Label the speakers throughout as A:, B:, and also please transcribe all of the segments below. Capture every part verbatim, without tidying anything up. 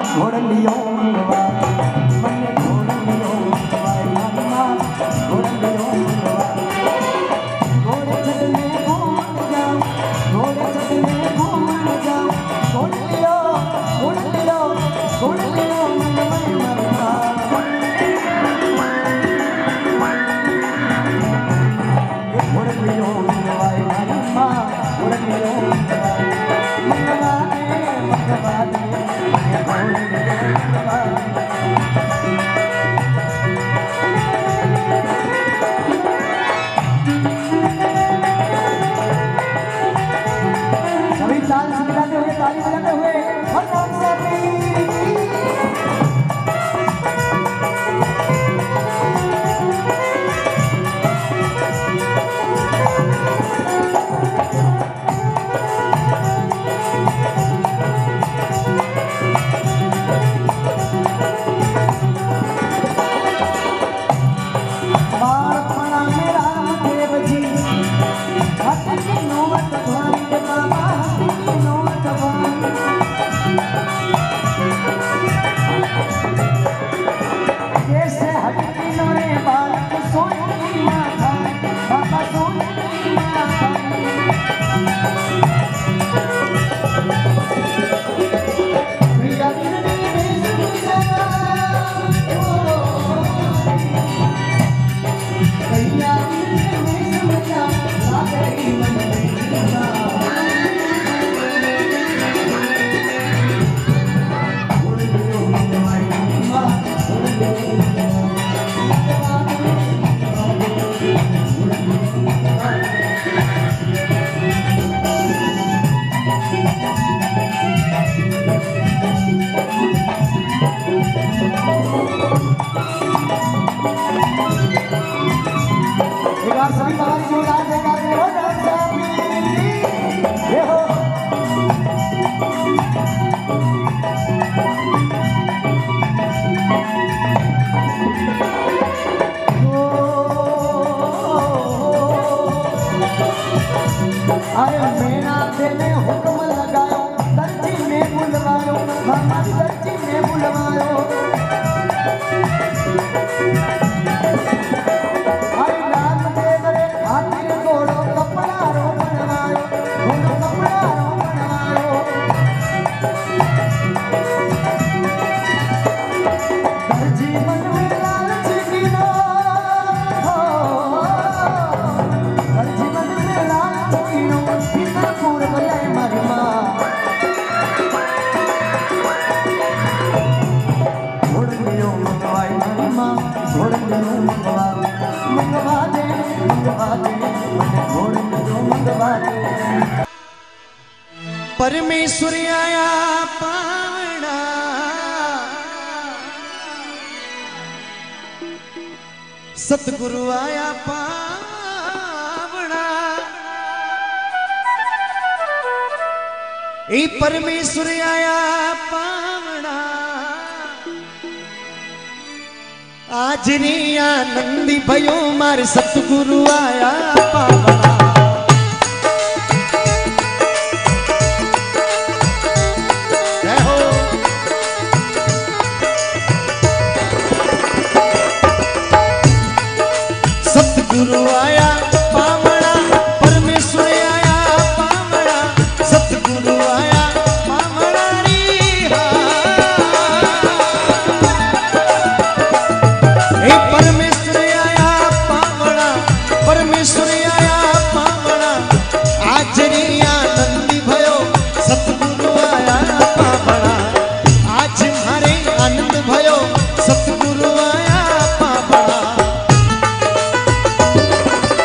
A: घोड़ लियो मंगवा मन घोड़ लियो मंगवा मारी माँ घोड़ लियो मंगवा घोड़े छत में घूम जाओ घोड़े छत में घूम जाओ घोड़ लियो घोड़ लियो घोड़ लियो मंगवा मारी माँ घोड़ लियो मंगवा मारी माँ घोड़ लियो मंगवा मंगवा दे मंगवा दे घोड़ लियो मंगवा सभी चाल बजाते हुए ताली बजाते हुए और नाम से सभी बाहर जोरदार जयकार करो नाम से ये हो अरे मेरा दिल हुक्म लगायो दर्जी ने बुलवायो मामा दर्जी ने बुलवायो
B: परमेश्वर आया पावना सतगुरु आया पावना ए परमेश्वर आया पावना आज नी आनंदी भयो मारे सतगुरु आया पावना सतगुरु आया पावना परमेश्वर आया पावना सतगुरु आया पावना रे हे परमेश्वर आया पावना परमेश्वर आया पावना आज रे आनंदी भयो सतगुरु आया पावना आज मारे आनंद भयो सतगुरु आया पावना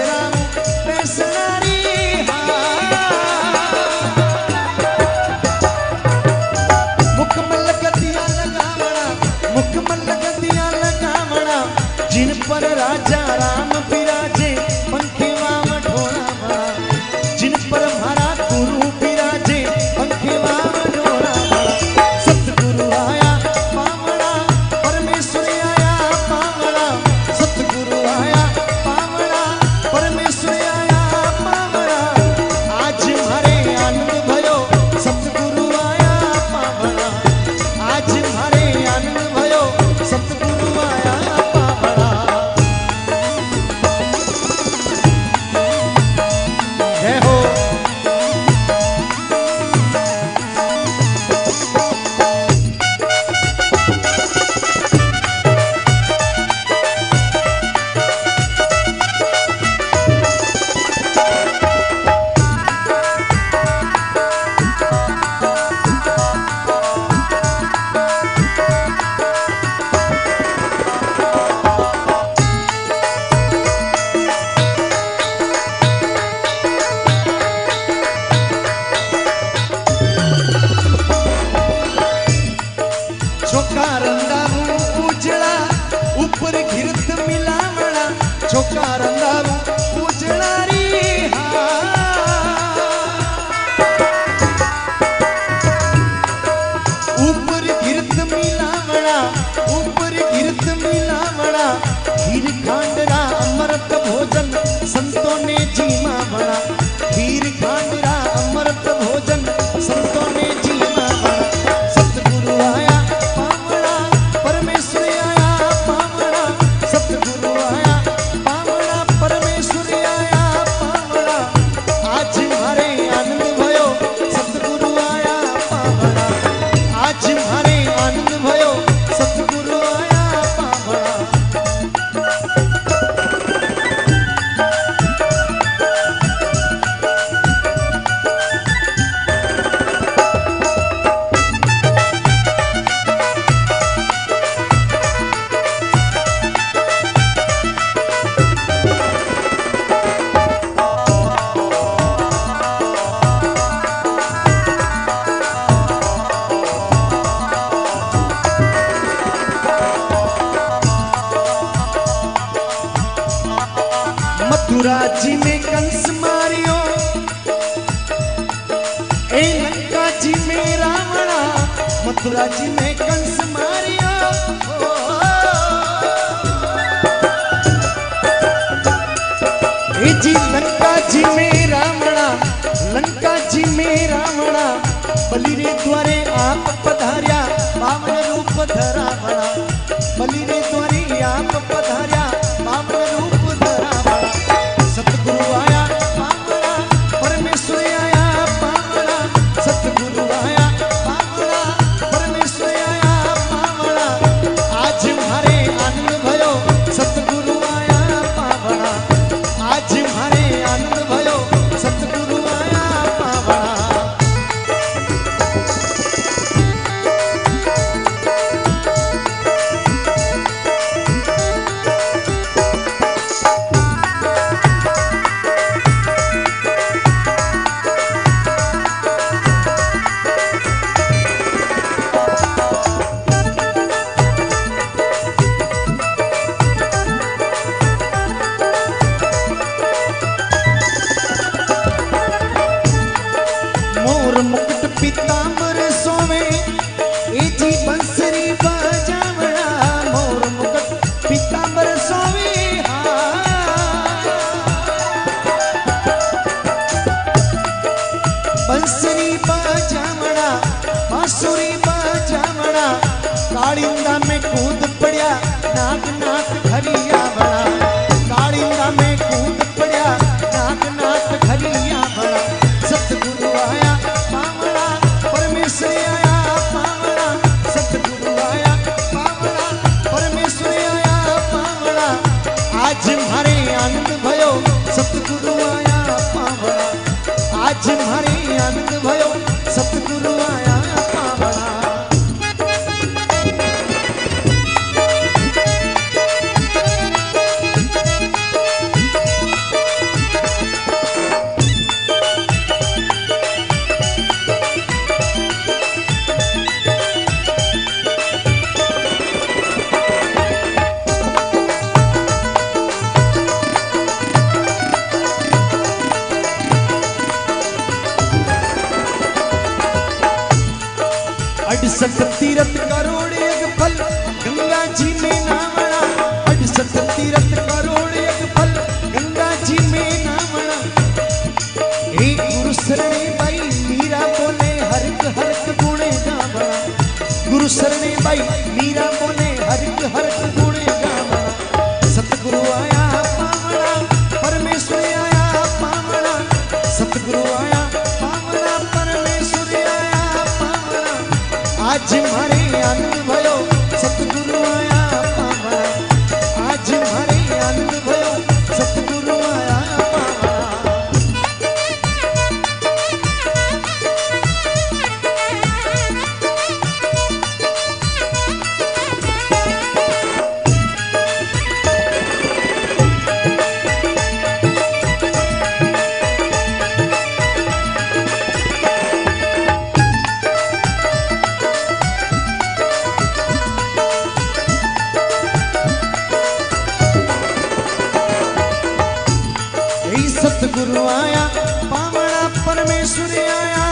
B: राम बेसनारी मुकमल गतिया लगावना मुकमल गतिया लगावना जिन पर राजा राम बिराजे पंखे वाम ढोला बड़ा जिन पर हमारा गुरु बिराजे पंखे वाम ढोला बड़ा सतगुरु आया पावड़ा परमेश्वर आया पावड़ा सतगुरु आया पावड़ा परमेश्वर आया पावड़ा आज मारे आनंद भयो सतगुरु आया पावड़ा आज मारे आनंद भयो सतगुरु आया पावड़ा जय हो छोका रंगावू उजड़ा ऊपर घिरत मिलावड़ा छोका रंगावू उजड़ा री ऊपर घिरत मिलावड़ा ऊपर घिरत मिलावड़ा खीर खांडरा अमृत भोजन संतों ने जीमा बड़ा खीर खांडरा अमृत भोजन संतों ने जीमा बड़ा सतगुरु आया परमेश्वर आया पावड़ा सतगुरु आया पावड़ा परमेश्वर आया पावड़ा आज मारे आनंद भयो सतगुरु आया पावड़ा आज मारे आनंद भयो सतगुरु आया पावड़ा मथुरा जी में कंस मारियो ए लंका जी में रावणा मथुरा जी में कंस मारियो ए जी लंका जी में रावणा लंका जी में रावणा बलि रे द्वारे आप पधार्या बामन रूप धरा बड़ा बलि रे द्वारे आप पधार्या बामन रूप धरा बड़ा सतगुरु आया पावड़ा परमेश्वर आया पावड़ा सतगुरु आया पावड़ा परमेश्वर आया पावड़ा आज मारे आनंद भयो सतगुरु आया पावड़ा आज मारे आनंद भयो सतगुरु आया पावड़ा मुकुट पीतांबर सोवे ए जी बंसरी बजावड़ा मोर मुकुट पीतांबर सोवे बंसरी बजावड़ा बांसुरी बजावड़ा कालिंदा में कूद पड़या नाग नाथ घरिया बड़ा कालिंदा में कूद पड़या नाग नाथ घरिया बड़ा सतगुरु आया पावड़ा परमेश्वर आया पावड़ा सतगुरु आया पावड़ा परमेश्वर आया पावड़ा आज मारे आनंद भयो सतगुरु आया पावड़ा आज मारे आनंद भयो सतगुरु आया पावड़ा अड़सठ तीरथ करोड़ एक फल गंगा जी में नावना अड़सठ तीरथ करोड़ एक फल गंगा जी में नावना एक गुरु शरणे बाई मीरा बोले हरक हरक गुणे गावना गुरु शरणे बाई मीरा बोले हरक हरक गुणे गावना सतगुरु आया पावना परमेश्वर आया पावना सतगुरु आया पावना परमेश्वर आया पावना आज मारे आनंद भयो सतगुरु आया पावना आज मारे आनंद भयो सतगुरु आया पावना सतगुरु आया पावना परमेश्वर आया